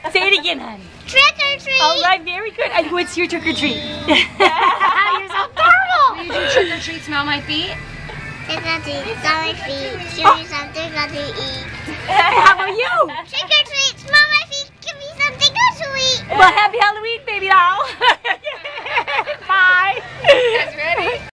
Say it again, honey. Trick or treat. All right, very good. And what's your trick or treat? You're so terrible. Will you do trick or treat, smell my feet? Trick or treat, smell my feet. Give me something good to eat. How about you? Trick or treat, smell my feet. Give me something good to eat. Well, happy Halloween, baby doll.